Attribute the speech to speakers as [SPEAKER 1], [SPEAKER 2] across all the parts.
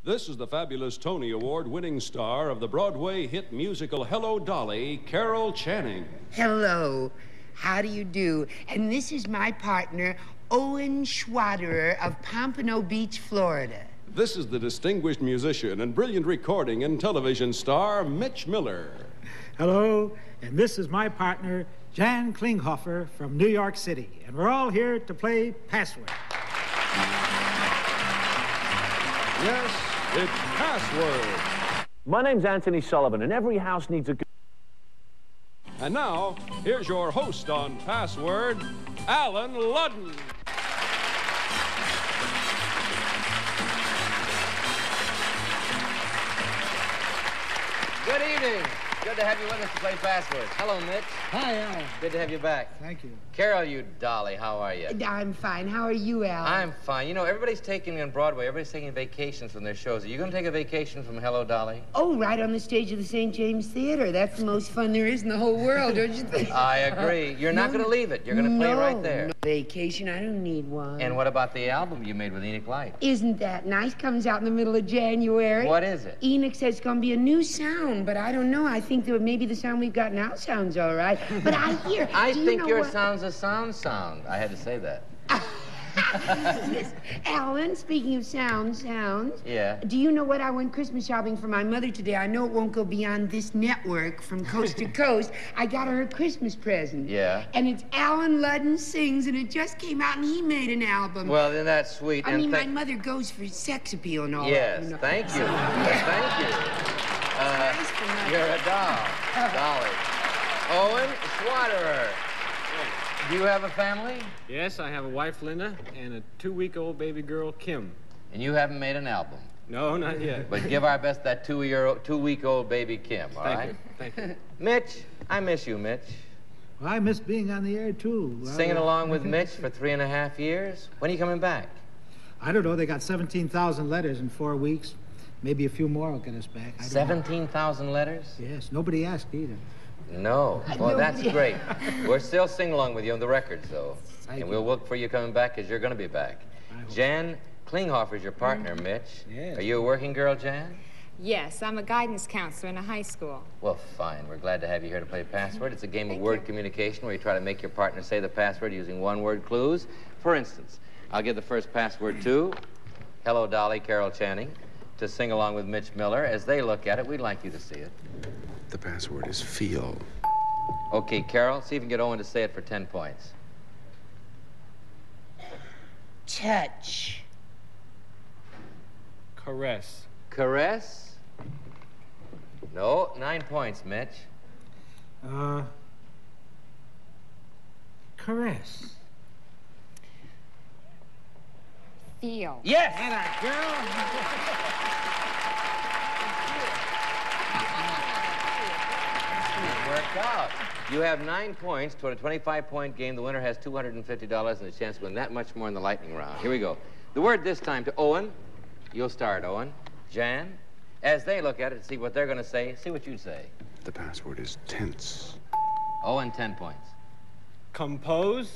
[SPEAKER 1] This is the fabulous Tony Award-winning star of the Broadway hit musical Hello, Dolly, Carol Channing.
[SPEAKER 2] Hello. How do you do? And this is my partner, Owen Schwaderer of Pompano Beach, Florida.
[SPEAKER 1] This is the distinguished musician and brilliant recording and television star, Mitch Miller.
[SPEAKER 3] Hello, and this is my partner, Jan Klinghoffer from New York City. And we're all here to play Password.
[SPEAKER 1] Yes, it's Password.
[SPEAKER 4] My name's Anthony Sullivan, and every house needs a good...
[SPEAKER 1] And now, here's your host on Password, Alan Ludden.
[SPEAKER 5] Good evening. Good to have you with us to play Password. Hello, Mitch.
[SPEAKER 3] Hi, Al.
[SPEAKER 5] Good to have you back.
[SPEAKER 3] Thank you.
[SPEAKER 5] Carol, you dolly, how are you?
[SPEAKER 2] I'm fine. How are you, Al?
[SPEAKER 5] I'm fine. You know, everybody's taking on Broadway, everybody's taking vacations from their shows. Are you going to take a vacation from Hello, Dolly?
[SPEAKER 2] Oh, right on the stage of the St. James Theater. That's the most fun there is in the whole world, don't you think?
[SPEAKER 5] I agree. You're not going to leave it. You're going to play right there.
[SPEAKER 2] No vacation. I don't need one.
[SPEAKER 5] And what about the album you made with Enoch Light?
[SPEAKER 2] Isn't that nice? Comes out in the middle of January.
[SPEAKER 5] What is it?
[SPEAKER 2] Enoch says it's going to be a new sound, but I don't know. I think that maybe the sound we've got now sounds all right. But I hear...
[SPEAKER 5] I
[SPEAKER 2] do you
[SPEAKER 5] think
[SPEAKER 2] know
[SPEAKER 5] your
[SPEAKER 2] what?
[SPEAKER 5] sound's a sound. I had to say that.
[SPEAKER 2] Yes. Alan, speaking of sounds.
[SPEAKER 5] Yeah.
[SPEAKER 2] Do you know what? I went Christmas shopping for my mother today. I know it won't go beyond this network from coast to coast. I got her a Christmas present.
[SPEAKER 5] Yeah.
[SPEAKER 2] And it's Alan Ludden Sings, and it just came out, and he made an album.
[SPEAKER 5] Well, then that's sweet.
[SPEAKER 2] I mean, my mother goes for sex appeal and all
[SPEAKER 5] yes,
[SPEAKER 2] that. You know.
[SPEAKER 5] thank you. Thank you. You're a doll, Dolly. Owen Schwaderer. Do you have a family?
[SPEAKER 6] Yes, I have a wife, Linda, and a 2-week-old baby girl, Kim.
[SPEAKER 5] And you haven't made an album?
[SPEAKER 6] No, not yet.
[SPEAKER 5] But give our best that 2-week-old baby Kim, all right?
[SPEAKER 6] Thank you.
[SPEAKER 5] Mitch, I miss you, Mitch.
[SPEAKER 3] Well, I miss being on the air, too.
[SPEAKER 5] Singing along with Mitch for 3.5 years? When are you coming back?
[SPEAKER 3] I don't know. They got 17,000 letters in 4 weeks. Maybe a few more will get us back.
[SPEAKER 5] 17,000 letters?
[SPEAKER 3] Yes. Nobody asked either.
[SPEAKER 5] No. Well, that's great. We're still singing along with you on the records, though. And we'll look for you coming back, because you're going to be back. Jan Klinghoffer's your partner, Mitch.
[SPEAKER 3] Yes.
[SPEAKER 5] Are you a working girl, Jan?
[SPEAKER 7] Yes, I'm a guidance counselor in a high school.
[SPEAKER 5] Well, fine. We're glad to have you here to play Password. It's a game of word communication where you try to make your partner say the password using one-word clues. For instance, I'll give the first password to Hello, Dolly, Carol Channing, to sing along with Mitch Miller. As they look at it, we'd like you to see it.
[SPEAKER 8] The password is feel.
[SPEAKER 5] Okay, Carol, see if you can get Owen to say it for 10 points.
[SPEAKER 2] Touch.
[SPEAKER 6] Caress.
[SPEAKER 5] Caress? No, 9 points, Mitch.
[SPEAKER 3] Caress.
[SPEAKER 7] Feel.
[SPEAKER 5] Yes! Worked out. You have 9 points toward a 25-point game. The winner has $250 and a chance to win that much more in the lightning round. Here we go. The word this time to Owen. You'll start, Owen. Jan. As they look at it, see what they're going to say. See what you say.
[SPEAKER 8] The password is tense.
[SPEAKER 5] Owen, 10 points.
[SPEAKER 6] Compose.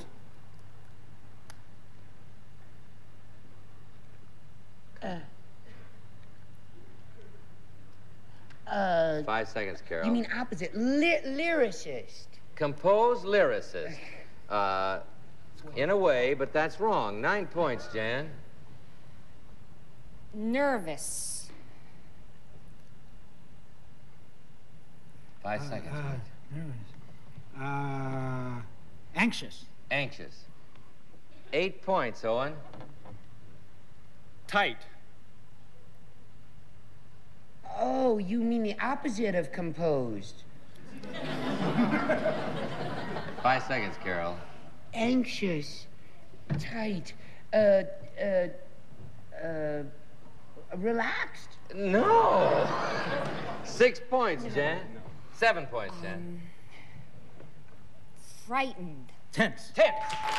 [SPEAKER 5] 5 seconds, Carol.
[SPEAKER 2] You mean opposite? Lyricist.
[SPEAKER 5] Compose lyricist. In a way, but that's wrong. 9 points, Jan.
[SPEAKER 7] Nervous.
[SPEAKER 5] 5 seconds.
[SPEAKER 3] Anxious.
[SPEAKER 5] Anxious. 8 points, Owen.
[SPEAKER 6] Tight.
[SPEAKER 2] Oh, you mean the opposite of composed.
[SPEAKER 5] 5 seconds, Carol.
[SPEAKER 2] Anxious. Tight. Relaxed.
[SPEAKER 5] No. 6 points, Jan. 7 points, Jan.
[SPEAKER 7] Frightened.
[SPEAKER 3] Tense.
[SPEAKER 5] 10.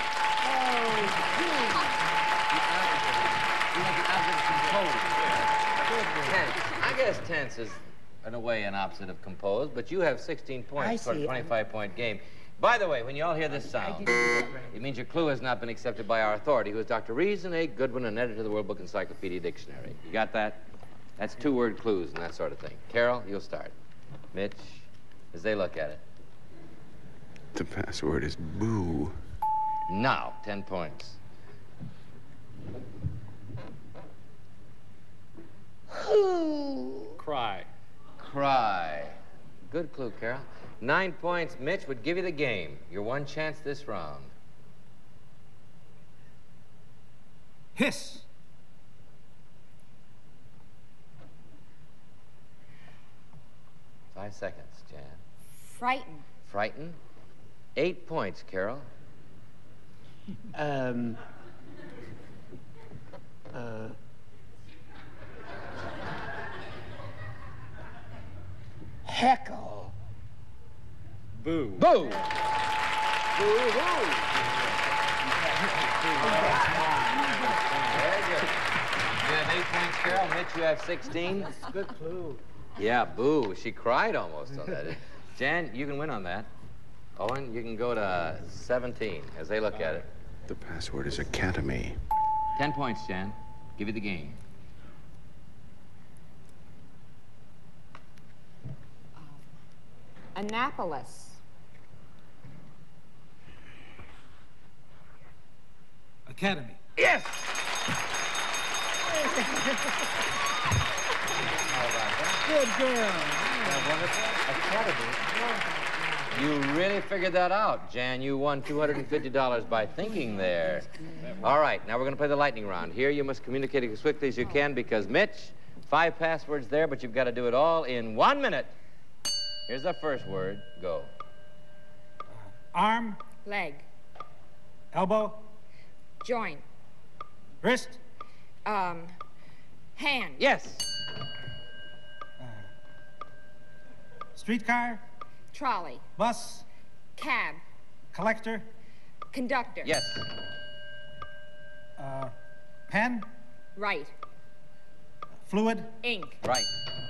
[SPEAKER 5] Tense. I guess tense is, in a way, an opposite of composed, but you have 16 points for a 25-point game. By the way, when you all hear this sound, it means your clue has not been accepted by our authority, who is Dr. Reason A. Goodwin, an editor of the World Book Encyclopedia Dictionary. You got that? That's two-word clues and that sort of thing. Carol, you'll start. Mitch, as they look at it.
[SPEAKER 8] The password is boo.
[SPEAKER 5] Now, 10 points.
[SPEAKER 6] Cry.
[SPEAKER 5] Cry. Good clue, Carol. 9 points. Mitch would give you the game. Your one chance this round.
[SPEAKER 3] Hiss.
[SPEAKER 5] 5 seconds, Jan.
[SPEAKER 7] Frighten.
[SPEAKER 5] Frighten. 8 points, Carol.
[SPEAKER 2] Heckle.
[SPEAKER 6] Boo.
[SPEAKER 5] Boo! Boo-hoo! Very good. You have 8 points, Carol. Mitch, you have 16.
[SPEAKER 3] Good clue.
[SPEAKER 5] Yeah, boo. She cried almost on that. Jan, you can win on that. Owen, you can go to 17 as they look at it.
[SPEAKER 8] The password is academy.
[SPEAKER 5] 10 points, Jan. Give you the game.
[SPEAKER 7] Annapolis.
[SPEAKER 3] Academy.
[SPEAKER 5] Yes!
[SPEAKER 3] Good girl.
[SPEAKER 5] You really figured that out, Jan. You won $250 by thinking there. All right, now we're going to play the lightning round. Here you must communicate as quickly as you can because, Mitch, 5 passwords there, but you've got to do it all in 1 minute. Here's the first word. Go.
[SPEAKER 3] Arm,
[SPEAKER 7] Leg.
[SPEAKER 3] elbow,
[SPEAKER 7] Joint.
[SPEAKER 3] wrist,
[SPEAKER 7] Hand.
[SPEAKER 5] Yes.
[SPEAKER 3] streetcar,
[SPEAKER 7] Trolley.
[SPEAKER 3] bus,
[SPEAKER 7] Cab.
[SPEAKER 3] collector,
[SPEAKER 7] Conductor.
[SPEAKER 5] Yes.
[SPEAKER 3] pen,
[SPEAKER 7] Right.
[SPEAKER 3] fluid,
[SPEAKER 7] Ink.
[SPEAKER 5] Right.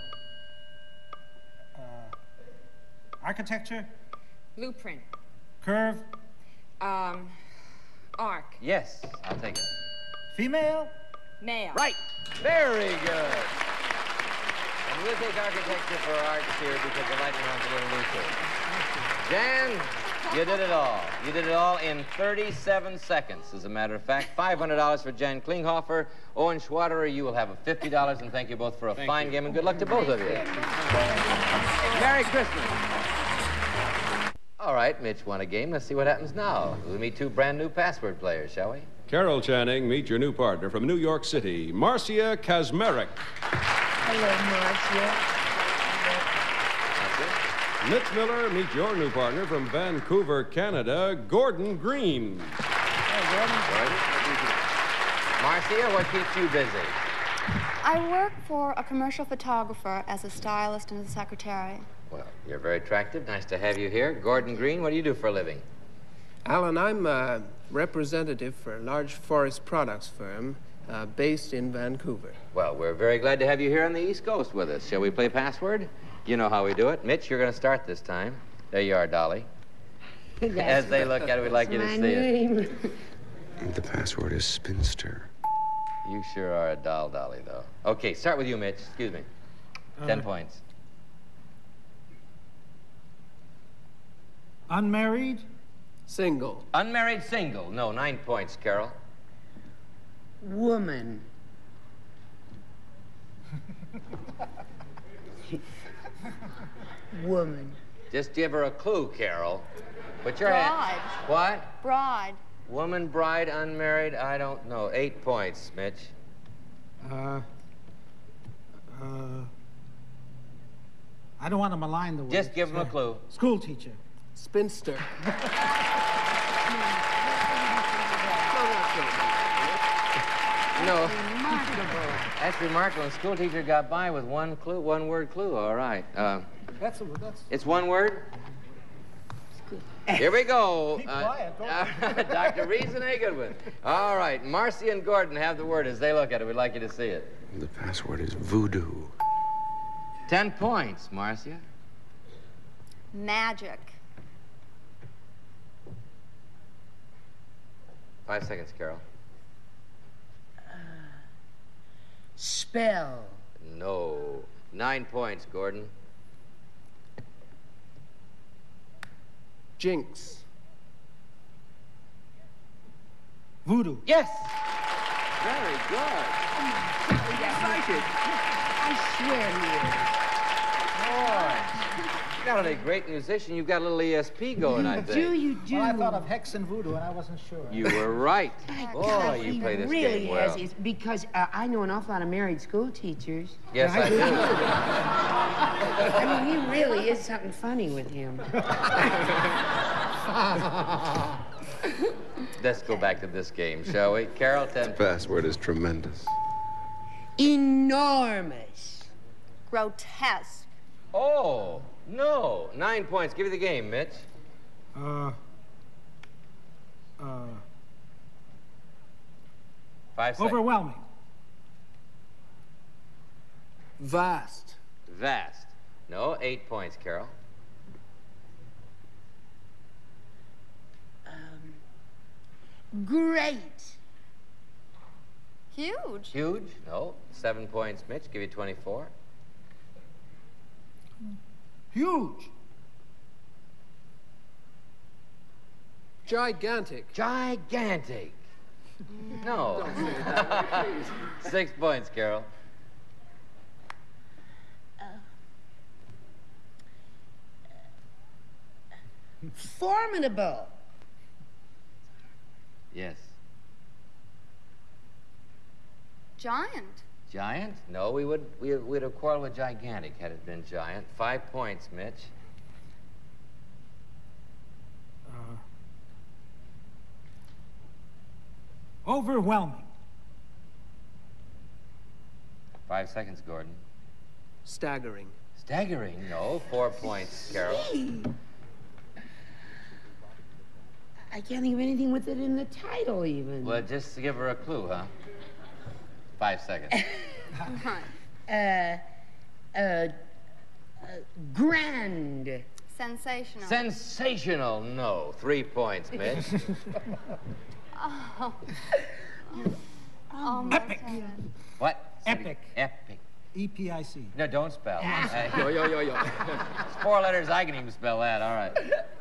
[SPEAKER 3] architecture,
[SPEAKER 7] Blueprint.
[SPEAKER 3] curve,
[SPEAKER 7] Arc.
[SPEAKER 5] Yes. I'll take it.
[SPEAKER 3] female,
[SPEAKER 7] Male.
[SPEAKER 5] Right. Very good. And we'll take architecture for arts here because the lightning round's a little looser. Jan, you did it all. You did it all in 37 seconds, as a matter of fact. $500 for Jan Klinghoffer. Owen Schwaderer, you will have a $50, and thank you both for a fine game, and good luck to both of you. Merry Christmas. All right, Mitch won a game. Let's see what happens now. We'll meet 2 brand new password players, shall we?
[SPEAKER 1] Carol Channing, meet your new partner from New York City, Marcia Kazmarek.
[SPEAKER 2] Hello, Marcia.
[SPEAKER 1] Mitch Miller, meet your new partner from Vancouver, Canada, Gordon Green.
[SPEAKER 5] Marcia, what keeps you busy?
[SPEAKER 9] I work for a commercial photographer as a stylist and a secretary.
[SPEAKER 5] Well, you're very attractive. Nice to have you here. Gordon Green, what do you do for a living?
[SPEAKER 10] Alan, I'm a representative for a large forest products firm based in Vancouver.
[SPEAKER 5] Well, we're very glad to have you here on the East Coast with us. Shall we play password? You know how we do it. Mitch, you're going to start this time. There you are, Dolly. As they look at it, we'd like you to see it.
[SPEAKER 8] The password is spinster.
[SPEAKER 5] You sure are a doll, Dolly, though. Okay, start with you, Mitch. Excuse me. 10 points.
[SPEAKER 3] unmarried,
[SPEAKER 10] Single.
[SPEAKER 5] Unmarried single. No, 9 points, Carol.
[SPEAKER 2] Woman. Woman.
[SPEAKER 5] Just give her a clue, Carol. Put your
[SPEAKER 9] Broad.
[SPEAKER 5] hand. What?
[SPEAKER 9] Broad.
[SPEAKER 5] Woman, bride, unmarried, I don't know. 8 points, Mitch.
[SPEAKER 3] I don't want to malign the word.
[SPEAKER 5] Just give him a clue.
[SPEAKER 3] School teacher.
[SPEAKER 10] Spinster.
[SPEAKER 5] No. That's remarkable. A school teacher got by with one clue, one word clue. All right.
[SPEAKER 3] That's
[SPEAKER 5] It's one word? Here we go.
[SPEAKER 3] Keep quiet,
[SPEAKER 5] Dr. Reeves and A. Goodwin. All right. Marcy and Gordon have the word as they look at it. We'd like you to see it.
[SPEAKER 8] The password is voodoo.
[SPEAKER 5] 10 points, Marcia.
[SPEAKER 9] Magic.
[SPEAKER 5] 5 seconds, Carol.
[SPEAKER 2] Spell.
[SPEAKER 5] No. 9 points, Gordon.
[SPEAKER 10] Jinx.
[SPEAKER 3] Voodoo.
[SPEAKER 5] Yes! Very good.
[SPEAKER 2] I swear
[SPEAKER 5] Boy. You're not only a great musician, you've got a little ESP going, I
[SPEAKER 2] he is.
[SPEAKER 5] think.
[SPEAKER 2] You do.
[SPEAKER 3] Well, I thought of hex and voodoo, and I wasn't sure.
[SPEAKER 5] You were right.
[SPEAKER 2] God,
[SPEAKER 5] Boy,
[SPEAKER 2] he
[SPEAKER 5] you play this
[SPEAKER 2] really
[SPEAKER 5] game well.
[SPEAKER 2] has. It's because I know an awful lot of married school teachers.
[SPEAKER 5] Yes, I do.
[SPEAKER 2] I mean, he really is something funny with him.
[SPEAKER 5] Let's go back to this game, shall we? Carol, 10
[SPEAKER 8] The password is tremendous.
[SPEAKER 2] Enormous.
[SPEAKER 9] Grotesque.
[SPEAKER 5] Oh, no. 9 points. Give you the game, Mitch. 5 seconds.
[SPEAKER 3] Overwhelming.
[SPEAKER 10] Vast.
[SPEAKER 5] Vast. No, 8 points, Carol.
[SPEAKER 2] Great.
[SPEAKER 9] Huge.
[SPEAKER 5] Huge? No. 7 points, Mitch. Give you 24.
[SPEAKER 3] Huge.
[SPEAKER 10] Gigantic.
[SPEAKER 5] Gigantic. No. 6 points, Carol.
[SPEAKER 2] Formidable.
[SPEAKER 5] Yes.
[SPEAKER 9] Giant.
[SPEAKER 5] Giant? No, we'd have quarreled with gigantic had it been giant. 5 points, Mitch.
[SPEAKER 3] Overwhelming.
[SPEAKER 5] 5 seconds, Gordon.
[SPEAKER 10] Staggering.
[SPEAKER 5] Staggering? No. 4 points, Carol.
[SPEAKER 2] I can't think of anything with it in the title, even.
[SPEAKER 5] Well, just to give her a clue, huh? 5 seconds.
[SPEAKER 2] Grand.
[SPEAKER 9] Sensational.
[SPEAKER 5] Sensational? No. 3 points, Mitch.
[SPEAKER 9] Oh. Almost
[SPEAKER 3] Epic.
[SPEAKER 9] had it.
[SPEAKER 5] What?
[SPEAKER 3] Epic.
[SPEAKER 5] Epic.
[SPEAKER 3] EPIC.
[SPEAKER 5] No, don't spell.
[SPEAKER 6] Yo.
[SPEAKER 5] It's 4 letters. I can even spell that. All right.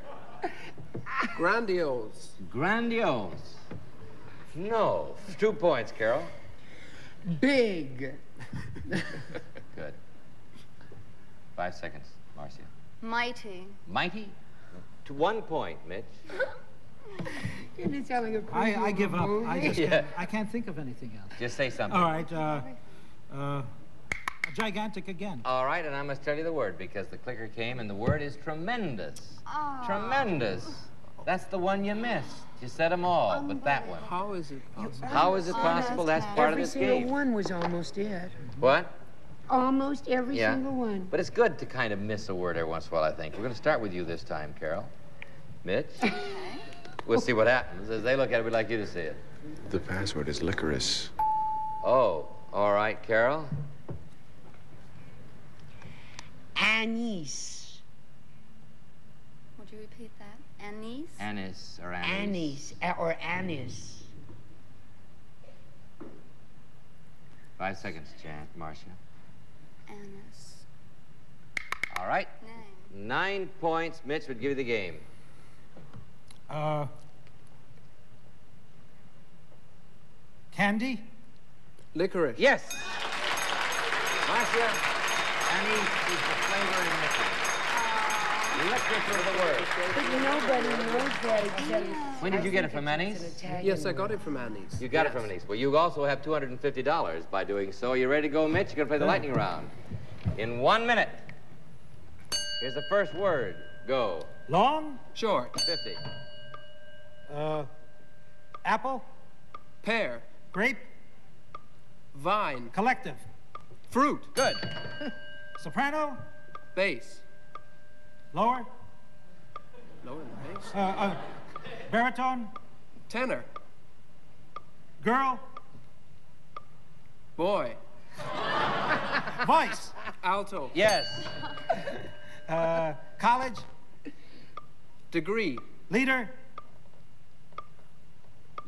[SPEAKER 10] Grandiose.
[SPEAKER 5] Grandiose. No. 2 points, Carol.
[SPEAKER 2] Big.
[SPEAKER 5] Good. 5 seconds, Marcia.
[SPEAKER 9] Mighty.
[SPEAKER 5] Mighty? To 1 point, Mitch.
[SPEAKER 2] Didn't it sound like a
[SPEAKER 3] I give up.
[SPEAKER 2] movie?
[SPEAKER 3] I just
[SPEAKER 5] Yeah.
[SPEAKER 3] I can't think of anything else.
[SPEAKER 5] Just say something.
[SPEAKER 3] All right. Gigantic again.
[SPEAKER 5] All right, and I must tell you the word because the clicker came and the word is tremendous.
[SPEAKER 9] Oh.
[SPEAKER 5] Tremendous. That's the one you missed. You said them all, but that one.
[SPEAKER 10] How is it possible?
[SPEAKER 5] How is it possible? That's part of
[SPEAKER 2] Every
[SPEAKER 5] this
[SPEAKER 2] single
[SPEAKER 5] game.
[SPEAKER 2] one was almost it.
[SPEAKER 5] What?
[SPEAKER 2] Almost every
[SPEAKER 5] Yeah.
[SPEAKER 2] single one.
[SPEAKER 5] But it's good to kind of miss a word every once in a while, I think. We're going to start with you this time, Carol. Mitch? We'll see what happens. As they look at it, we'd like you to see it.
[SPEAKER 8] The password is licorice.
[SPEAKER 5] Oh, all right, Carol.
[SPEAKER 2] Anise.
[SPEAKER 9] Would you repeat that? Anise?
[SPEAKER 5] Anise or anise.
[SPEAKER 2] Anise. Or anise.
[SPEAKER 5] 5 seconds, Jan. Marcia.
[SPEAKER 9] Anise.
[SPEAKER 5] All right.
[SPEAKER 9] Name.
[SPEAKER 5] 9 points. Mitch would give you the game.
[SPEAKER 3] Candy.
[SPEAKER 10] Licorice.
[SPEAKER 5] Yes. Marcia, anise is the flavor in licorice. Licorice is the word.
[SPEAKER 2] But nobody knows that except...
[SPEAKER 5] When did you get it from Annie's?
[SPEAKER 10] Yes, I got it from Annie's.
[SPEAKER 5] You got it from Annie's. Well, you also have $250 by doing so. You ready to go, Mitch? You're going to play the lightning round. In 1 minute. Here's the first word. Go.
[SPEAKER 3] Long.
[SPEAKER 10] Short.
[SPEAKER 5] 50.
[SPEAKER 3] Apple.
[SPEAKER 10] Pear.
[SPEAKER 3] Grape.
[SPEAKER 10] Vine.
[SPEAKER 3] Collective.
[SPEAKER 10] Fruit.
[SPEAKER 5] Good.
[SPEAKER 3] Soprano.
[SPEAKER 10] Bass.
[SPEAKER 3] Lower.
[SPEAKER 10] Lower the bass.
[SPEAKER 3] Baritone.
[SPEAKER 10] Tenor.
[SPEAKER 3] Girl.
[SPEAKER 10] Boy.
[SPEAKER 3] Voice.
[SPEAKER 10] Alto.
[SPEAKER 5] Yes.
[SPEAKER 3] College.
[SPEAKER 10] Degree.
[SPEAKER 3] Leader.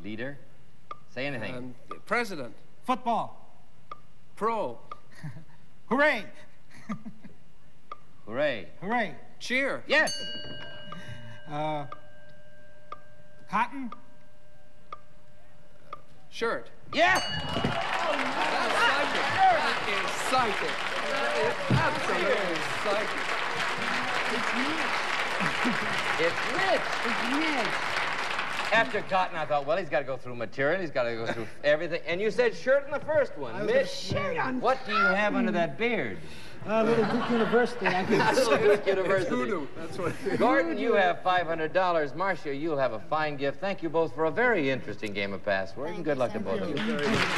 [SPEAKER 5] Leader. Say anything.
[SPEAKER 10] President.
[SPEAKER 3] Football.
[SPEAKER 10] Pro.
[SPEAKER 3] Hooray!
[SPEAKER 5] Hooray.
[SPEAKER 3] Hooray!
[SPEAKER 10] Cheer.
[SPEAKER 5] Yes.
[SPEAKER 3] Cotton?
[SPEAKER 10] Shirt.
[SPEAKER 5] Yes.
[SPEAKER 10] That is psychic. That is absolutely psychic.
[SPEAKER 5] It's Mitch.
[SPEAKER 2] It's Mitch.
[SPEAKER 5] After cotton, I thought, well, he's got to go through material. He's got to go through everything. And you said shirt in the first one. Mitch,
[SPEAKER 2] Shirt on.
[SPEAKER 5] what do you have under that beard?
[SPEAKER 3] Little Duke University. I guess.
[SPEAKER 5] Little Duke University.
[SPEAKER 10] Voodoo. That's what it is.
[SPEAKER 5] Gordon, you have $500. Marcia, you'll have a fine gift. Thank you both for a very interesting game of password, and good luck to both of you.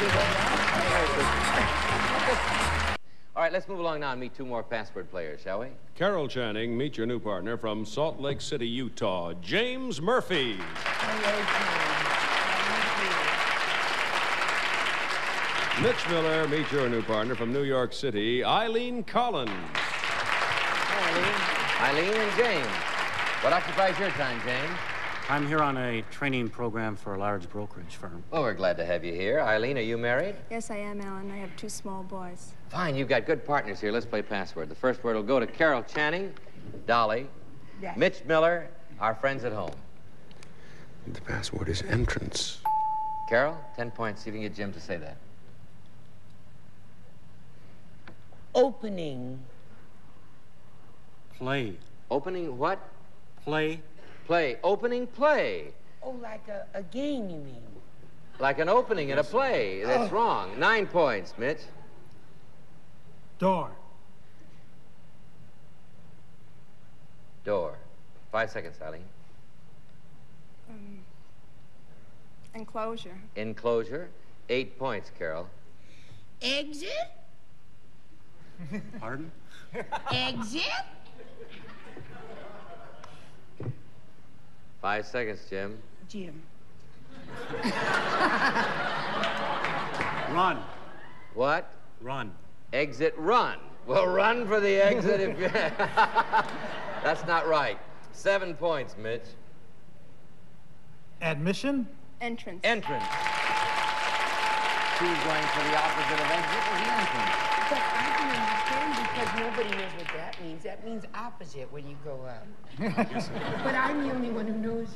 [SPEAKER 5] All right, let's move along now and meet two more password players, shall we?
[SPEAKER 1] Carol Channing, meet your new partner from Salt Lake City, Utah, James Murphy. Mitch Miller, meet your new partner from New York City, Eileen Collins.
[SPEAKER 5] Eileen and James. What occupies your time, James?
[SPEAKER 11] I'm here on a training program for a large brokerage firm.
[SPEAKER 5] Well, we're glad to have you here. Eileen, are you married?
[SPEAKER 9] Yes, I am, Alan. I have 2 small boys.
[SPEAKER 5] Fine, you've got good partners here. Let's play password. The first word will go to Carol Channing, Dolly,
[SPEAKER 2] Yes.
[SPEAKER 5] Mitch Miller, our friends at home.
[SPEAKER 8] The password is entrance.
[SPEAKER 5] Carol, 10 points. See if you can get Jim to say that.
[SPEAKER 2] Opening.
[SPEAKER 11] Play.
[SPEAKER 5] Opening what?
[SPEAKER 11] Play.
[SPEAKER 5] Play. Opening play.
[SPEAKER 2] Oh, like a game, you mean?
[SPEAKER 5] Like an opening in a play. That's wrong. 9 points, Mitch.
[SPEAKER 3] Door.
[SPEAKER 5] Door. 5 seconds, Eileen.
[SPEAKER 9] Enclosure.
[SPEAKER 5] Enclosure. 8 points, Carol.
[SPEAKER 2] Exit?
[SPEAKER 11] Pardon?
[SPEAKER 2] Exit?
[SPEAKER 5] 5 seconds, Jim.
[SPEAKER 2] Jim.
[SPEAKER 11] Run.
[SPEAKER 5] What?
[SPEAKER 11] Run.
[SPEAKER 5] Exit run. Well, run for the exit if you... That's not right. 7 points, Mitch.
[SPEAKER 3] Admission?
[SPEAKER 9] Entrance.
[SPEAKER 5] Entrance. Who's going for the opposite of exit or the entrance?
[SPEAKER 2] But I can understand because nobody knows what that means. That means opposite when you go up. But I'm the only one who knows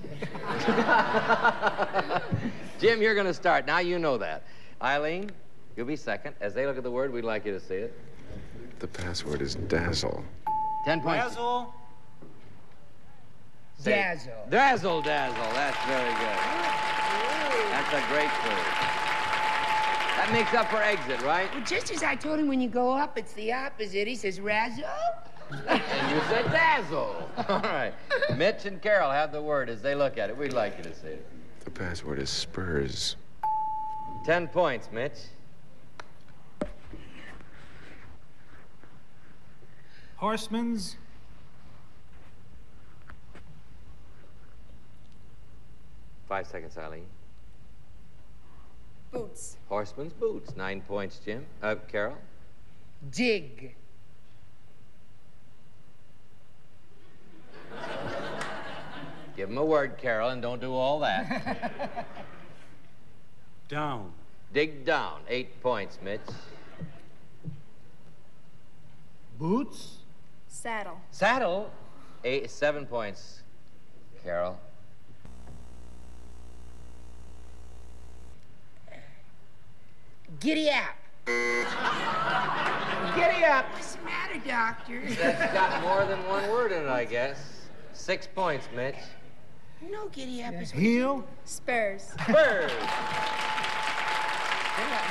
[SPEAKER 2] it.
[SPEAKER 5] Jim, you're going to start. Now you know that. Eileen, you'll be second. As they look at the word, we'd like you to see it.
[SPEAKER 8] The password is dazzle.
[SPEAKER 5] 10 points.
[SPEAKER 11] Dazzle.
[SPEAKER 5] Say-
[SPEAKER 2] Dazzle.
[SPEAKER 5] Dazzle, dazzle. That's very good. That's a great clue. That makes up for exit, right?
[SPEAKER 2] Well, just as I told him when you go up, it's the opposite. He says, razzle.
[SPEAKER 5] And you said dazzle. All right. Mitch and Carol have the word as they look at it. We'd like you to see it.
[SPEAKER 8] The password is spurs.
[SPEAKER 5] 10 points, Mitch.
[SPEAKER 3] Horseman's?
[SPEAKER 5] 5 seconds, Eileen.
[SPEAKER 9] Boots.
[SPEAKER 5] Horseman's boots. 9 points, Jim. Carol.
[SPEAKER 2] Dig.
[SPEAKER 5] Give him a word, Carol, and don't do all that.
[SPEAKER 11] Down.
[SPEAKER 5] Dig down. 8 points, Mitch.
[SPEAKER 3] Boots?
[SPEAKER 9] Saddle.
[SPEAKER 5] Saddle. 7 points, Carol.
[SPEAKER 2] Giddy up. Giddy up. What's the matter, doctor?
[SPEAKER 5] That's got more than one word in it, I guess. 6 points, Mitch.
[SPEAKER 2] No, giddy up is
[SPEAKER 3] Heel?
[SPEAKER 9] Spurs.
[SPEAKER 5] Spurs. I think that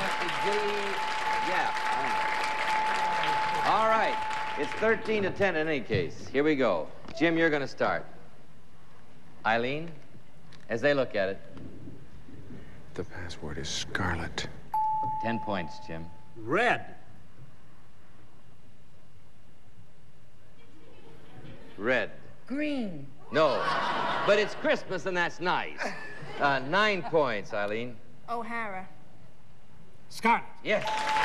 [SPEAKER 5] must be giddy. Yeah. All right. It's 13 to 10 in any case. Here we go. Jim, you're going to start. Eileen, as they look at it.
[SPEAKER 8] The password is scarlet.
[SPEAKER 5] 10 points, Jim.
[SPEAKER 11] Red.
[SPEAKER 5] Red.
[SPEAKER 2] green.
[SPEAKER 5] No. But it's Christmas and that's nice. 9 points, Eileen.
[SPEAKER 9] O'Hara.
[SPEAKER 3] Scarlet.
[SPEAKER 5] Yes.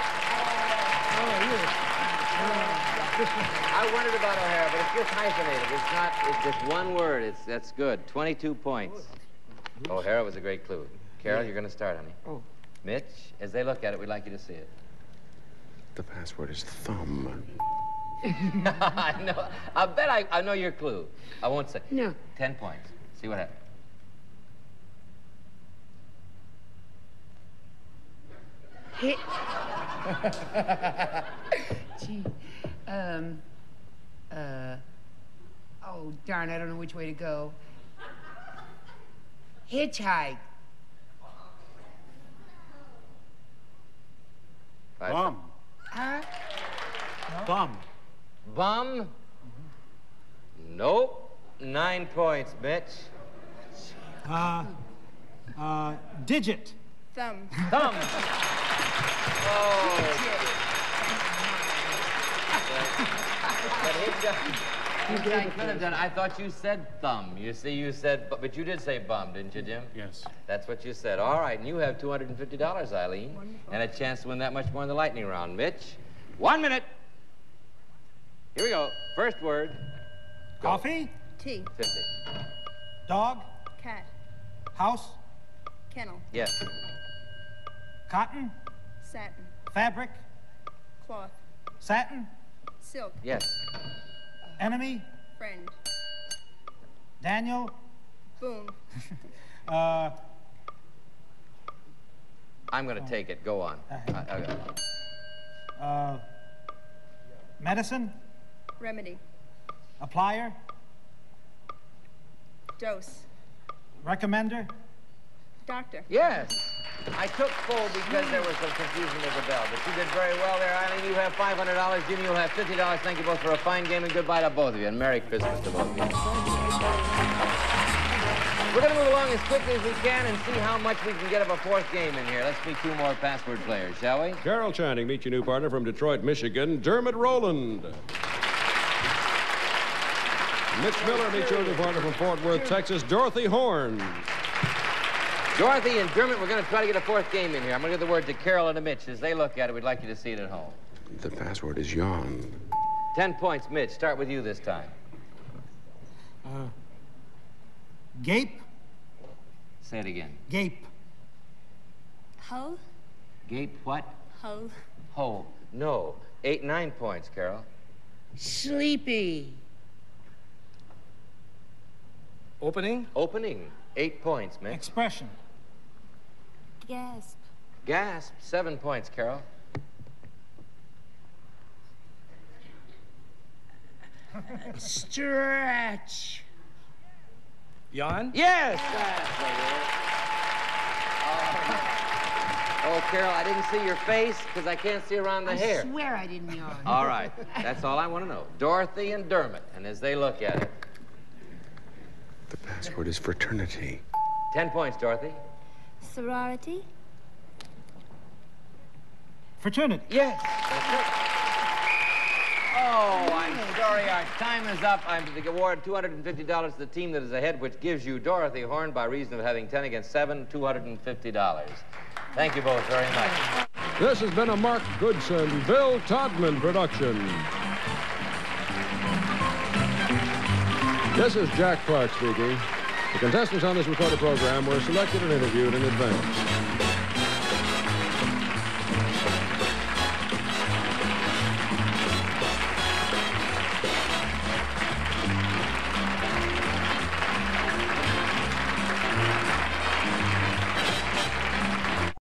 [SPEAKER 5] I wondered about O'Hara, but it's just hyphenated. It's just one word. That's good. 22 points. O'Hara was a great clue. Carol, you're going to start, honey.
[SPEAKER 2] Oh.
[SPEAKER 5] Mitch, as they look at it, we'd like you to see it.
[SPEAKER 8] The password is thumb.
[SPEAKER 5] I know. I bet I know your clue. I won't say.
[SPEAKER 2] No.
[SPEAKER 5] 10 points. See what happens.
[SPEAKER 2] Hit. Gee. Oh, darn, I don't know which way to go. Hitchhike.
[SPEAKER 11] Bum.
[SPEAKER 2] Huh?
[SPEAKER 11] Bum.
[SPEAKER 5] Bum? Nope. 9 points, Mitch.
[SPEAKER 3] Digit.
[SPEAKER 9] Thumb.
[SPEAKER 5] Thumb. Oh. But I could have done. I thought you said thumb. You see, you said, but you did say bum, didn't you, Jim?
[SPEAKER 11] Yes.
[SPEAKER 5] That's what you said. All right, and you have $250, Eileen,
[SPEAKER 9] Wonderful.
[SPEAKER 5] and a chance to win that much more in the lightning round. Mitch, 1 minute. Here we go. First word. Go.
[SPEAKER 3] Coffee.
[SPEAKER 9] Tea.
[SPEAKER 5] 50.
[SPEAKER 3] Dog.
[SPEAKER 9] Cat.
[SPEAKER 3] House.
[SPEAKER 9] Kennel.
[SPEAKER 5] Yes.
[SPEAKER 3] Cotton.
[SPEAKER 9] Satin.
[SPEAKER 3] Fabric.
[SPEAKER 9] Cloth.
[SPEAKER 3] Satin.
[SPEAKER 9] Silk.
[SPEAKER 5] Yes.
[SPEAKER 3] Enemy.
[SPEAKER 9] Friend.
[SPEAKER 3] Daniel.
[SPEAKER 9] Boom.
[SPEAKER 5] I'm going to take it. Go on.
[SPEAKER 3] Medicine.
[SPEAKER 9] Remedy.
[SPEAKER 3] Applier.
[SPEAKER 9] Dose.
[SPEAKER 3] Recommender.
[SPEAKER 9] Doctor.
[SPEAKER 5] Yes. I took full because there was some confusion with the bell, but you did very well there, Eileen. You have $500. Jimmy, you'll have $50. Thank you both for a fine game, and goodbye to both of you, and Merry Christmas to both of you. We're going to move along as quickly as we can and see how much we can get of a fourth game in here. Let's meet 2 more password players, shall we?
[SPEAKER 1] Carol Channing, meet your new partner from Detroit, Michigan, Dermot Rowland. Mitch Miller, meet your new partner from Fort Worth, Texas, Dorothy Horn.
[SPEAKER 5] Dorothy and Dermot, we're going to try to get a fourth game in here. I'm going to give the word to Carol and to Mitch. As they look at it, we'd like you to see it at home.
[SPEAKER 8] The password is yawn.
[SPEAKER 5] 10 points, Mitch. Start with you this time.
[SPEAKER 3] Gape.
[SPEAKER 5] Say it again.
[SPEAKER 3] Gape.
[SPEAKER 9] Hole.
[SPEAKER 5] Gape what?
[SPEAKER 9] Hole.
[SPEAKER 5] Hole. No. 9 points, Carol.
[SPEAKER 2] Sleepy.
[SPEAKER 6] Opening.
[SPEAKER 5] Opening. 8 points, Mitch.
[SPEAKER 3] Expression.
[SPEAKER 9] Gasp.
[SPEAKER 5] Gasp. 7 points, Carol.
[SPEAKER 2] Stretch.
[SPEAKER 6] Yawn.
[SPEAKER 5] Yes! Oh, Carol, I didn't see your face because I can't see around the hair.
[SPEAKER 2] I swear I didn't yawn.
[SPEAKER 5] All right. That's all I want to know. Dorothy and Dermot, and as they look at it.
[SPEAKER 8] The password is fraternity.
[SPEAKER 5] 10 points, Dorothy.
[SPEAKER 9] Sorority.
[SPEAKER 3] Fraternity.
[SPEAKER 5] Yes, that's it. Oh, I'm sorry, our time is up. I'm to award $250 to the team that is ahead, which gives you Dorothy Horn by reason of having 10 against 7, $250. Thank you both very much.
[SPEAKER 1] This has been a Mark Goodson, Bill Todman production. This is Jack Clark speaking. The contestants on this recorded program were selected and interviewed in advance.